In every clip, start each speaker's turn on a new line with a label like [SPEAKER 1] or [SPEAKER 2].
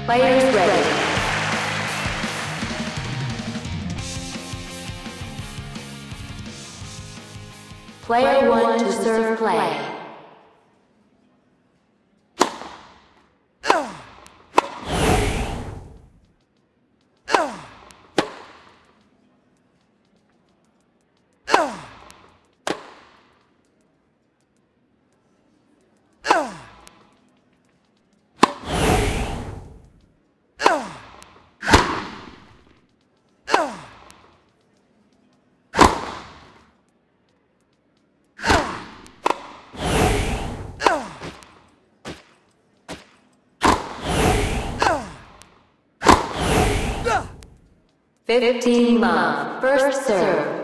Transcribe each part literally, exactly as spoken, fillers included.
[SPEAKER 1] Players ready. Player one to serve play. Fifteen love, first serve.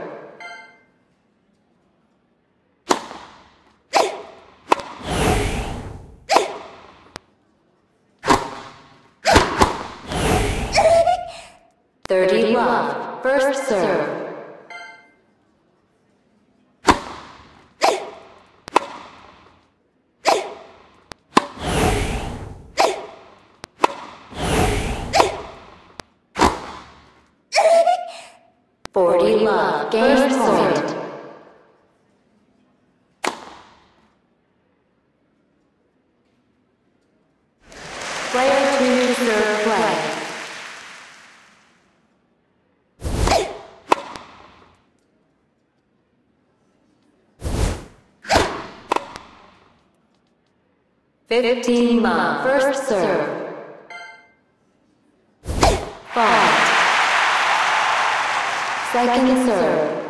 [SPEAKER 1] Thirty love, first serve. Forty love, game point. Player two to serve play. Fifteen love, first serve. Five. Second serve.